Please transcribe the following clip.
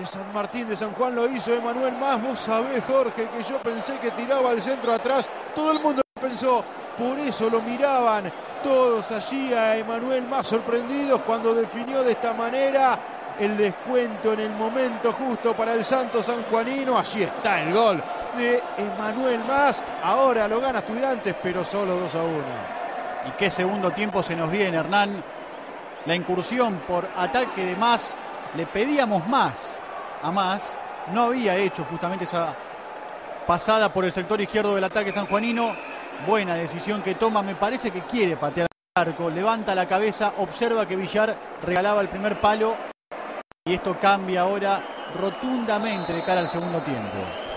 San Martín de San Juan lo hizo Emanuel Mas. Vos sabés, Jorge, que yo pensé que tiraba al centro atrás. Todo el mundo pensó, por eso lo miraban todos allí a Emanuel Mas, sorprendidos cuando definió de esta manera. El descuento en el momento justo para el Santos sanjuanino. Allí está el gol de Emanuel Mas. Ahora lo gana Estudiantes, pero solo 2-1. Y qué segundo tiempo se nos viene, Hernán. La incursión por ataque de Mas. Le pedíamos más a Mas. No había hecho justamente esa pasada por el sector izquierdo del ataque sanjuanino. Buena decisión que toma. Me parece que quiere patear al arco. Levanta la cabeza. Observa que Villar regalaba el primer palo. Y esto cambia ahora rotundamente de cara al segundo tiempo.